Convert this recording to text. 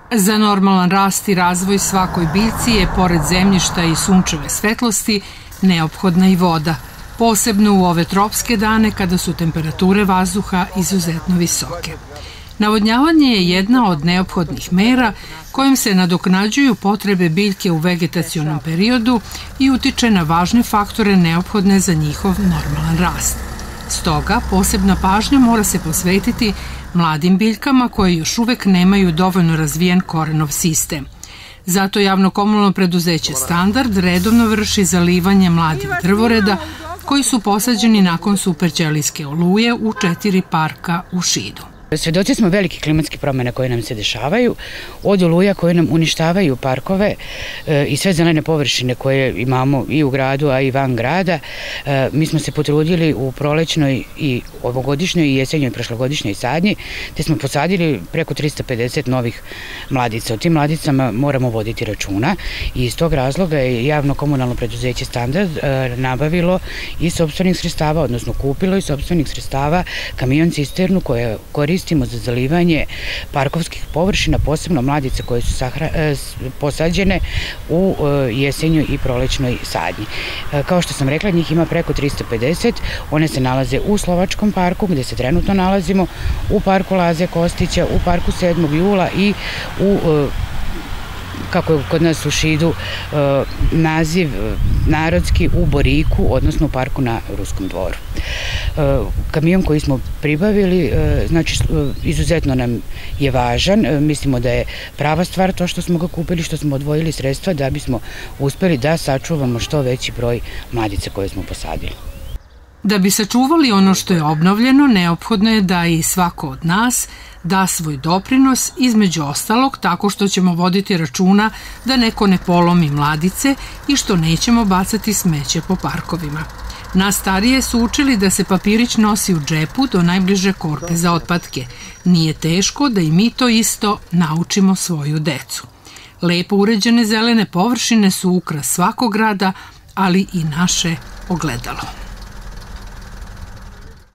Za normalan rast i razvoj svakoj biljci je, pored zemljišta i sunčeve svetlosti, neophodna i voda, posebno u ove tropske dane kada su temperature vazduha izuzetno visoke. Navodnjavanje je jedna od neophodnih mera kojim se nadoknađuju potrebe biljke u vegetacionom periodu i utiče na važne faktore neophodne za njihov normalan rast. Stoga, posebna pažnja mora se posvetiti mladim biljkama koje još uvek nemaju dovoljno razvijen korenov sistem. Zato javno-komunalno preduzeće Standard redovno vrši zalivanje mladih drvoreda koji su posađeni nakon superćelijske oluje u 4 parka u Šidu. Svedoci smo velikih klimatskih promjena koje nam se dešavaju, od oluja koje nam uništavaju parkove i sve zelene površine koje imamo i u gradu, a i van grada. Mi smo se potrudili u prolećnoj i ovogodišnjoj i jesenjoj prošlogodišnjoj sadnji, te smo posadili preko 350 novih mladica. O tim mladicama moramo voditi računa i iz tog razloga je javno-komunalno preduzeće Standard nabavilo iz sopstvenih sredstava, odnosno kupilo iz sopstvenih sredstava kamion cisternu koje koristimo za zalivanje parkovskih površina, posebno mladice koje su posađene u jesenjoj i prolećnoj sadnji. Kao što sam rekla, njih ima preko 350, one se nalaze u Slovačkom parku gde se trenutno nalazimo, u parku Laze Kostića, u parku 7. jula i u, kako je kod nas u Šidu naziv narodski, u Boriku, odnosno u parku na Ruskom dvoru. Kamion koji smo pribavili, znači izuzetno nam je važan, mislimo da je prava stvar to što smo ga kupili, što smo odvojili sredstva da bismo uspeli da sačuvamo što veći broj mladica koje smo posadili. Da bi sačuvali ono što je obnovljeno, neophodno je da i svako od nas da svoj doprinos, između ostalog tako što ćemo voditi računa da neko ne polomi mladice i što nećemo bacati smeće po parkovima. Nas starije su učili da se papirić nosi u džepu do najbliže korpe za otpadke. Nije teško da i mi to isto naučimo svoju decu. Lepo uređene zelene površine su ukras svakog grada, ali i naše ogledalo.